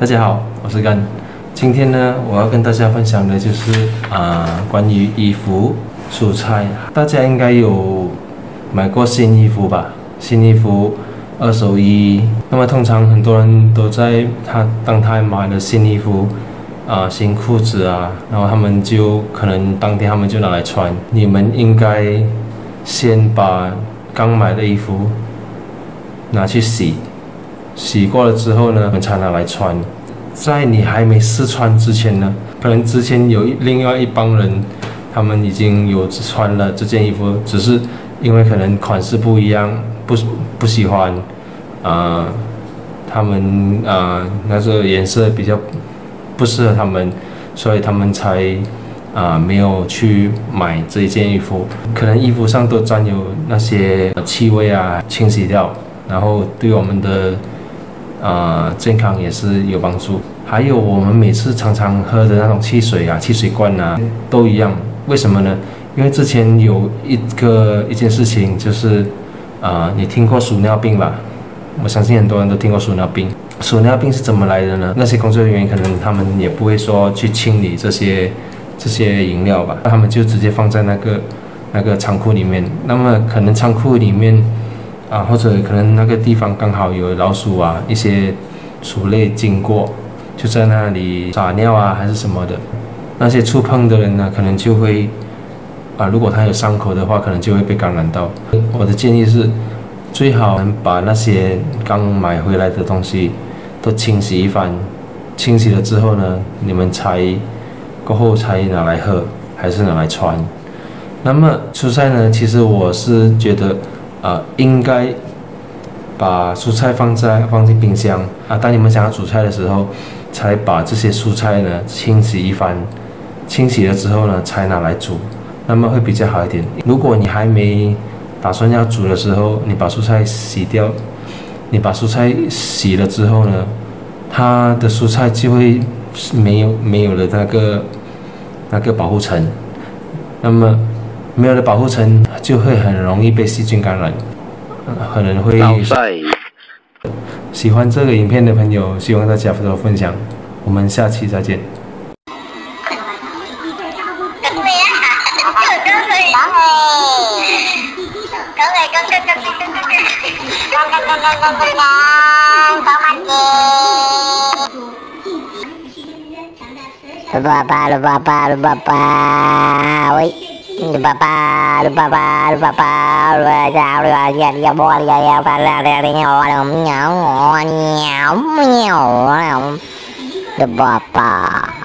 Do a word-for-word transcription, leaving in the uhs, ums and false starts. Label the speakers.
Speaker 1: 大家好，我是干。今天呢，我要跟大家分享的就是啊、呃，关于衣服、蔬菜。大家应该有买过新衣服吧？新衣服、二手衣。那么通常很多人都在他当他买了新衣服啊、呃、新裤子啊，然后他们就可能当天他们就拿来穿。你们应该先把刚买的衣服拿去洗。洗过了之后呢，我们才拿来穿。在你还没试穿之前呢，可能之前有另外一帮人，他们已经有穿了这件衣服，只是因为可能款式不一样，不不喜欢，啊、呃，他们啊、呃、那个颜色比较不适合他们，所以他们才啊、呃、没有去买这一件衣服。可能衣服上都沾有那些气味啊，清洗掉，然后对我们的啊、呃，健康也是有帮助。还有我们每次常常喝的那种汽水啊、汽水罐啊，都一样。为什么呢？因为之前有一个一件事情，就是啊、呃，你听过鼠尿病吧？我相信很多人都听过鼠尿病。鼠尿病是怎么来的呢？那些工作人员可能他们也不会说去清理这些这些饮料吧，他们就直接放在那个那个仓库里面。那么可能仓库里面啊，或者可能那个地方刚好有老鼠啊，一些鼠类经过，就在那里撒尿啊，还是什么的。那些触碰的人呢，可能就会啊，如果他有伤口的话，可能就会被感染到。我的建议是，最好能把那些刚买回来的东西都清洗一番。清洗了之后呢，你们才过后才拿来喝，还是拿来穿。那么蔬菜呢，其实我是觉得。呃，应该把蔬菜放在放进冰箱啊。当你们想要煮菜的时候，才把这些蔬菜呢清洗一番，清洗了之后呢，才拿来煮，那么会比较好一点。如果你还没打算要煮的时候，你把蔬菜洗掉，你把蔬菜洗了之后呢，它的蔬菜就会没有没有了那个那个保护层，那么。没有了保护层，就会很容易被细菌感染，可能会。喜欢这个影片的朋友，希望大家多多分享。我们下期再见。
Speaker 2: lupa apa lupa apa lupa apa woi lupa apa lupa apa lupa apa lupa sao lupa ya ya bo ya ya pa la la nhau nhau nhau nhau lupa apa